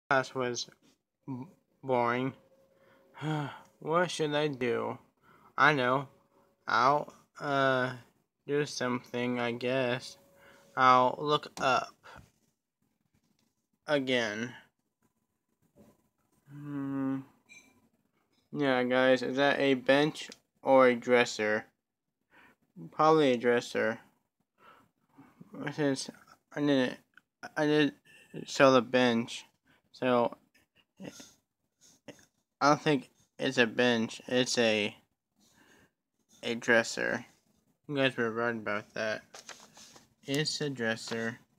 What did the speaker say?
Class was boring. What should I do? I know. I'll, do something, I guess. I'll look up again. Yeah, guys, is that a bench or a dresser? Probably a dresser. Since I did sell the bench, so I don't think it's a bench. It's a dresser. You guys were right about that. It's a dresser.